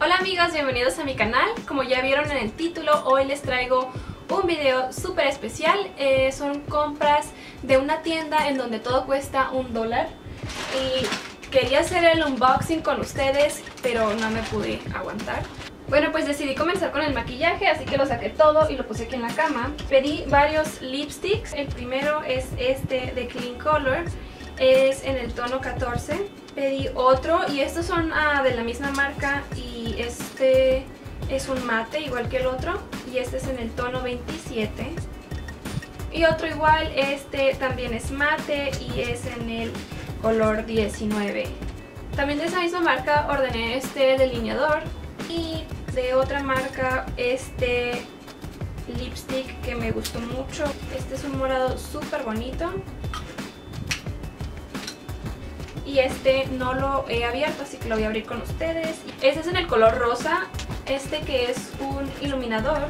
Hola amigos, bienvenidos a mi canal. Como ya vieron en el título, hoy les traigo un video súper especial. Son compras de una tienda en donde todo cuesta $1 y quería hacer el unboxing con ustedes, pero no me pude aguantar. Bueno, pues decidí comenzar con el maquillaje, así que lo saqué todo y lo puse aquí en la cama. Pedí varios lipsticks. El primero es este de Clean Color, es en el tono 14. Pedí otro y estos son de la misma marca y este es un mate igual que el otro y este es en el tono 27. Y otro igual, este también es mate y es en el color 19. También de esa misma marca ordené este delineador y de otra marca este lipstick que me gustó mucho. Este es un morado súper bonito. Y este no lo he abierto, así que lo voy a abrir con ustedes. Este es en el color rosa, este que es un iluminador.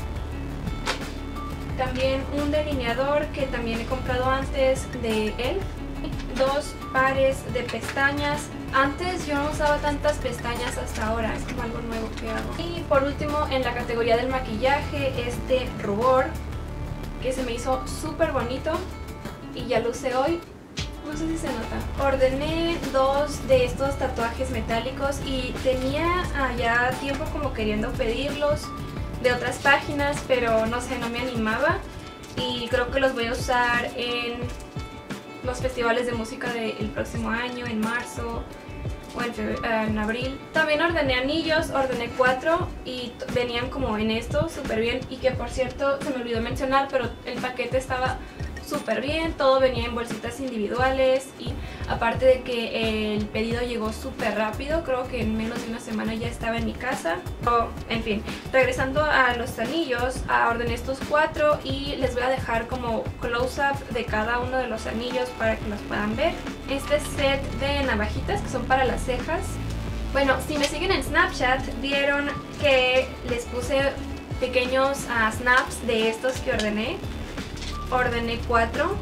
También un delineador que también he comprado antes de él. Dos pares de pestañas. Antes yo no usaba tantas pestañas hasta ahora, es como algo nuevo que hago. Y por último, en la categoría del maquillaje, este rubor que se me hizo súper bonito y ya lo usé hoy. No sé si se nota. Ordené dos de estos tatuajes metálicos y tenía ya tiempo como queriendo pedirlos de otras páginas, pero no sé, no me animaba. Y creo que los voy a usar en los festivales de música del próximo año, en marzo o en abril. También ordené anillos, ordené 4 y venían como en esto, súper bien. Y que por cierto, se me olvidó mencionar, pero el paquete estaba súper bien, todo venía en bolsitas individuales y aparte de que el pedido llegó súper rápido, creo que en menos de una semana ya estaba en mi casa. En fin, regresando a los anillos, ordené estos 4 y les voy a dejar como close-up de cada uno de los anillos para que los puedan ver. Este set de navajitas que son para las cejas. Bueno, si me siguen en Snapchat vieron que les puse pequeños snaps de estos que ordené. Ordené 4.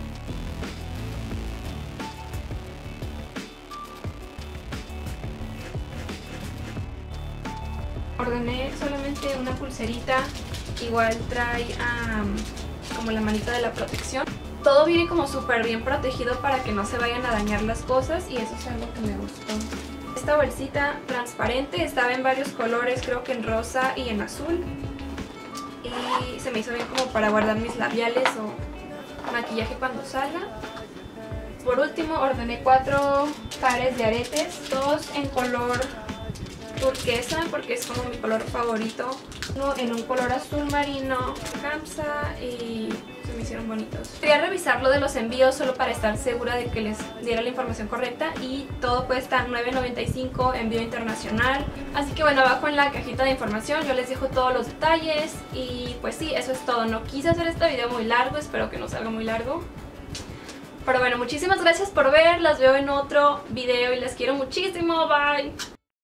Ordené solamente una pulserita. Igual trae como la manita de la protección. Todo viene como súper bien protegido para que no se vayan a dañar las cosas y eso es algo que me gustó. Esta bolsita transparente estaba en varios colores, creo que en rosa y en azul. Y se me hizo bien como para guardar mis labiales o maquillaje cuando salga. Por último ordené 4 pares de aretes, 2 en color turquesa porque es como mi color favorito, uno en un color azul marino camsa y se me hicieron bonitos. Quería revisar lo de los envíos solo para estar segura de que les diera la información correcta y todo cuesta $9.95 envío internacional. Así que bueno, abajo en la cajita de información yo les dejo todos los detalles y pues sí, eso es todo. No quise hacer este video muy largo, espero que no salga muy largo. Pero bueno, muchísimas gracias por ver, las veo en otro video y les quiero muchísimo, bye.